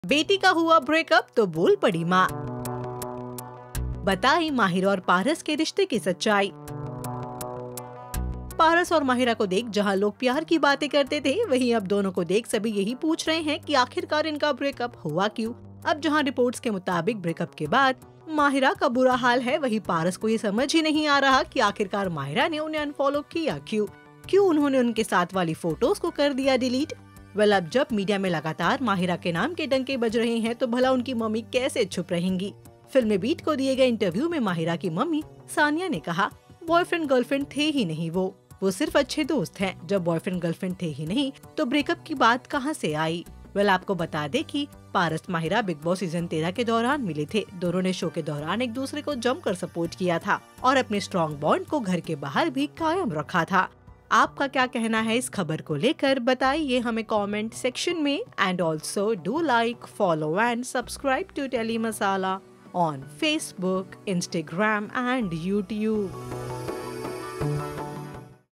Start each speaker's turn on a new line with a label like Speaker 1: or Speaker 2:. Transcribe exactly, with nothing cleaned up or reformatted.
Speaker 1: बेटी का हुआ ब्रेकअप तो बोल पड़ी माँ। बताई माहिरा और पारस के रिश्ते की सच्चाई। पारस और माहिरा को देख जहां लोग प्यार की बातें करते थे, वहीं अब दोनों को देख सभी यही पूछ रहे हैं कि आखिरकार इनका ब्रेकअप हुआ क्यों। अब जहां रिपोर्ट्स के मुताबिक ब्रेकअप के बाद माहिरा का बुरा हाल है, वहीं पारस को ये समझ ही नहीं आ रहा कि आखिरकार माहिरा ने उन्हें अनफॉलो किया क्यों क्यों उन्होंने उनके साथ वाली फोटोज को कर दिया डिलीट। वेल, अब जब मीडिया में लगातार माहिरा के नाम के डंके बज रहे हैं, तो भला उनकी मम्मी कैसे छुप रहेंगी। फिल्मी बीट को दिए गए इंटरव्यू में माहिरा की मम्मी सानिया ने कहा, बॉयफ्रेंड गर्लफ्रेंड थे ही नहीं वो वो सिर्फ अच्छे दोस्त हैं। जब बॉयफ्रेंड गर्लफ्रेंड थे ही नहीं तो ब्रेकअप की बात कहां से आई। वेल, आपको बता दे कि Paras Mahira Bigg Boss season तेरह के दौरान मिले थे। दोनों ने शो के दौरान एक दूसरे को जमकर सपोर्ट किया था और अपने स्ट्रॉन्ग बॉन्ड को घर के बाहर भी कायम रखा था। आपका क्या कहना है इस खबर को लेकर, बताइए हमें कमेंट सेक्शन में। And also do like, follow and subscribe to Tele Masala on Facebook, Instagram and YouTube.